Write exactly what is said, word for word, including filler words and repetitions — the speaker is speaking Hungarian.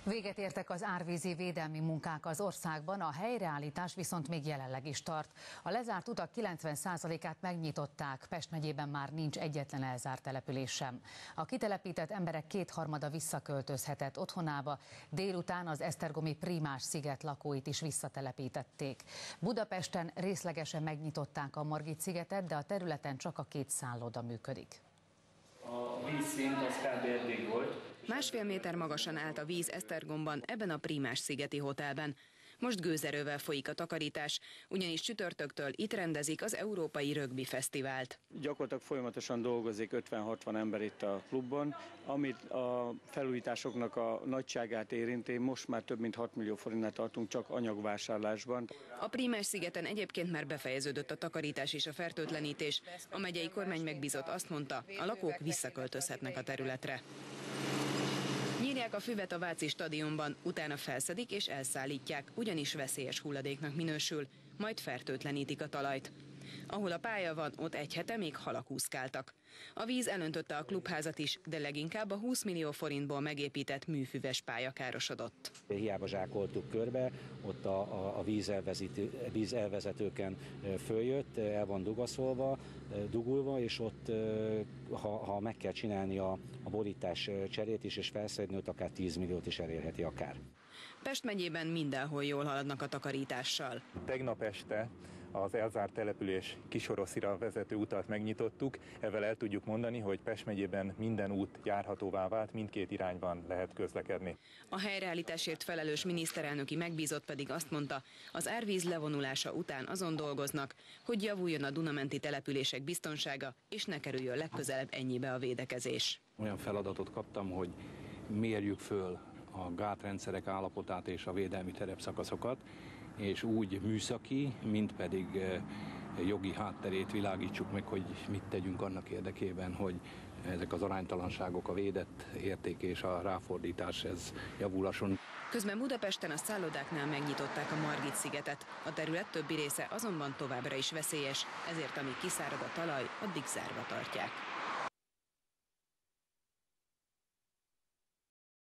Véget értek az árvízi védelmi munkák az országban, a helyreállítás viszont még jelenleg is tart. A lezárt utak kilencven százalékát megnyitották, Pest megyében már nincs egyetlen elzárt település sem. A kitelepített emberek kétharmada visszaköltözhetett otthonába, délután az esztergomi Prímás sziget lakóit is visszatelepítették. Budapesten részlegesen megnyitották a Margit szigetet, de a területen csak a két szálloda működik. A vízszint az kb. Eddig volt. Másfél méter magasan állt a víz Esztergomban, ebben a Prímás szigeti hotelben. Most gőzerővel folyik a takarítás, ugyanis csütörtöktől itt rendezik az Európai Rögbi Fesztivált. Gyakorlatilag folyamatosan dolgozik ötven-hatvan ember itt a klubban, amit a felújításoknak a nagyságát érinti, most már több mint hat millió forintnál tartunk csak anyagvásárlásban. A Prímás szigeten egyébként már befejeződött a takarítás és a fertőtlenítés. A megyei kormány megbízott azt mondta, a lakók visszaköltözhetnek a területre. Nyírják a füvet a Váci stadionban, utána felszedik és elszállítják, ugyanis veszélyes hulladéknak minősül, majd fertőtlenítik a talajt. Ahol a pálya van, ott egy hete még halak úszkáltak. A víz elöntötte a klubházat is, de leginkább a húsz millió forintból megépített műfüves pálya károsodott. Hiába zsákoltuk körbe, ott a, a, a víz, elvezető, víz elvezetőken följött, el van dugaszolva, dugulva, és ott ha, ha meg kell csinálni a, a borítás cserét is, és felszedni, ott akár tíz milliót is elérheti akár. Pest megyében mindenhol jól haladnak a takarítással. Tegnap este az elzárt település Kisoroszira vezető utat megnyitottuk, ezzel el tudjuk mondani, hogy Pest megyében minden út járhatóvá vált, mindkét irányban lehet közlekedni. A helyreállításért felelős miniszterelnöki megbízott pedig azt mondta, az árvíz levonulása után azon dolgoznak, hogy javuljon a dunamenti települések biztonsága, és ne kerüljön legközelebb ennyibe a védekezés. Olyan feladatot kaptam, hogy mérjük föl a gátrendszerek állapotát és a védelmi terepszakaszokat, és úgy műszaki, mint pedig jogi hátterét világítsuk meg, hogy mit tegyünk annak érdekében, hogy ezek az aránytalanságok, a védett érték és a ráfordítás ez javulasson. Közben Budapesten a szállodáknál megnyitották a Margit szigetet. A terület többi része azonban továbbra is veszélyes, ezért amíg kiszárad a talaj, addig zárva tartják.